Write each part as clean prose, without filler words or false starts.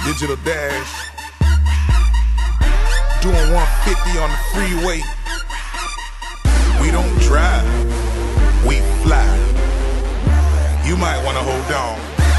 Digital dash. Doing 150 on the freeway. We don't drive, we fly. You might wanna hold on.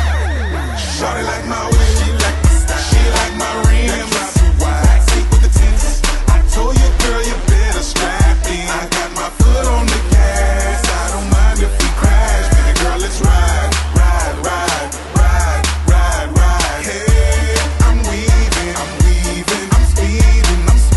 Shawty like my way, she like my style, she like my rims. Backseat with the tints. I told you, girl, you better strap in. I got my foot on the gas. I don't mind if we crash, baby girl, let's ride, ride, ride, ride, ride, ride. Hey, I'm weaving, I'm speeding,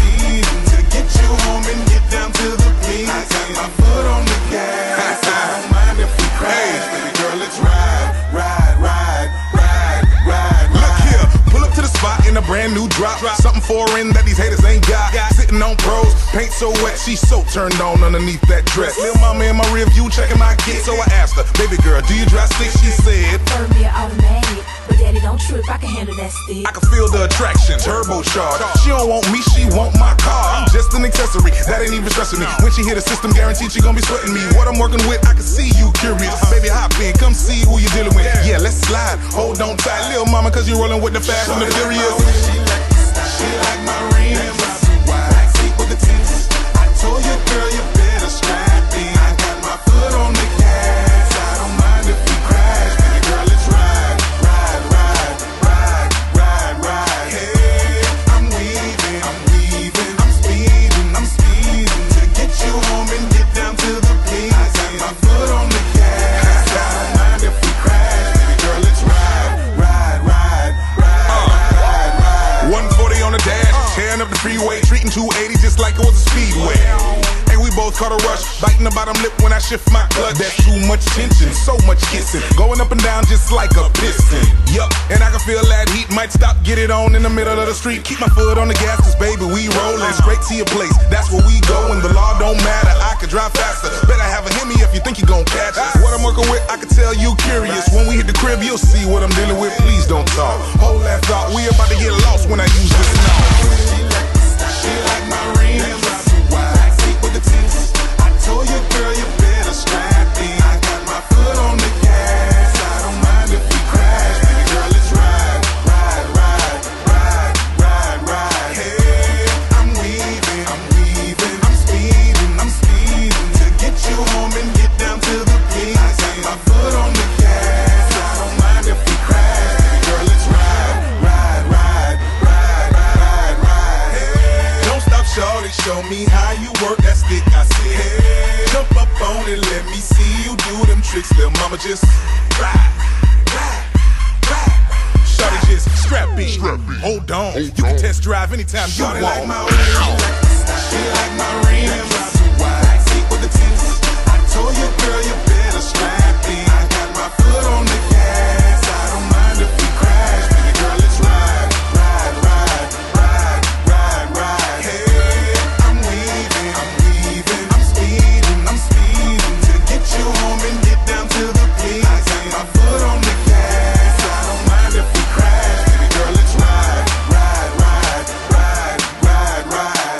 to get you home and get down to the pleasin. I got my foot on the gas. I don't mind if we crash, baby girl, let's ride, ride, ride, ride, ride. Look here, pull up to the spot in a brand new drop. Something foreign that these haters ain't got. Sitting on pros, paint so wet, she's so turned on underneath that dress. Lil' mama in my rear view checking my kid, so I asked her, baby girl, do you drive stick? She said, prefer me an automatic, but daddy don't trip, I can handle that stick. I can feel the attraction, turbocharged. She don't want me, she want my car. I'm just an accessory, that ain't even stressing me. When she hit the system, guaranteed she gon' be sweating me. What I'm working with, I can see you curious. Baby, hop in, come see who you dealing with. Yeah, let's slide, hold on tight, lil' mama, cause you rolling with the fast and the furious. She like my rims. Backseat with the tints. I told you, girl, you better strap in. I got my foot on the gas. I don't mind if we crash, baby girl, let's ride, ride, ride, ride, ride, ride. Hey, I'm weaving, I'm speeding, to get you home and get down to the pleasin. I got my foot on the gas. I don't mind if we crash, baby girl, let's ride, ride, ride, ride, ride. 140 on the dash, tearing up the freeway, treating 280 just like it was a speedway. And we both caught a rush, biting the bottom lip when I shift my clutch. That's too much tension, so much kissing, going up and down just like a piston. Yup, and I can feel that heat, might stop, get it on in the middle of the street. Keep my foot on the gas, cause baby, we rolling straight to your place. That's where we going, the law don't matter, I could drive faster. Better have a Heeyyy if you think you gon' catch us. What I'm working with, I can tell you curious. When we hit the crib, you'll see what I'm dealing with. Please don't talk, hold that thought, we about to get lost when I use this now. She like my rims. Backseat with the tints. I told you, girl, you better strap in. I got my foot on the gas. I don't mind if we crash, baby girl, let's ride, ride, ride, ride, ride, ride. Hey, I'm weaving, I'm speeding, to get you home and get down to the pleasin. I got my foot on the gas. I don't mind if we crash, baby girl, let's ride, ride, ride, ride, ride, ride. Hey, don't stop, shawty, show me how you work that stick. I said, hey, jump up on it, let me see you do them tricks, little mama, just ride, ride, ride. Shawty, just strap in, hold on. You can test drive anytime you want. Like my she like my rims. Backseat with the tints. I told you, girl, you better strap in. I got my foot on the gas. I don't mind if we crash, baby girl, let's ride, ride, ride, ride, ride, ride. Hey, I'm weaving, I'm speeding, to get you home and get down to the pleasin. I got my foot on the gas. I don't mind if we crash, baby girl, let's ride, ride, ride, ride, ride, ride.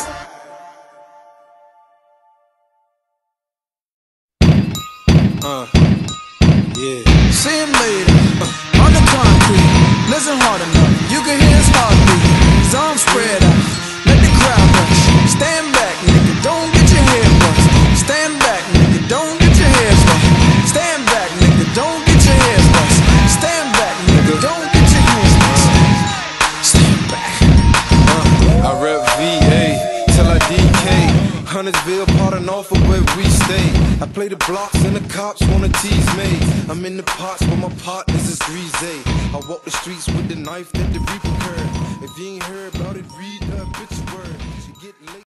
Yeah. See him later, on the concrete. Listen hard enough, you can hear his heartbeat. His arms spread out, let the crowd rush. Stand back, nigga, don't get your head bust. Stand back, nigga, don't get your head bust. Stand back, nigga, don't get your head bust. Stand back, nigga, don't get your head bust. Stand back. I rep VA till I DK. Huntersville, pardon off of where we stay. I play the blocks and the cops wanna tease me. I'm in the pots, but my partners is 3Z. I walk the streets with the knife that the reaper curved. If you ain't heard about it, read the bitch word. She get late.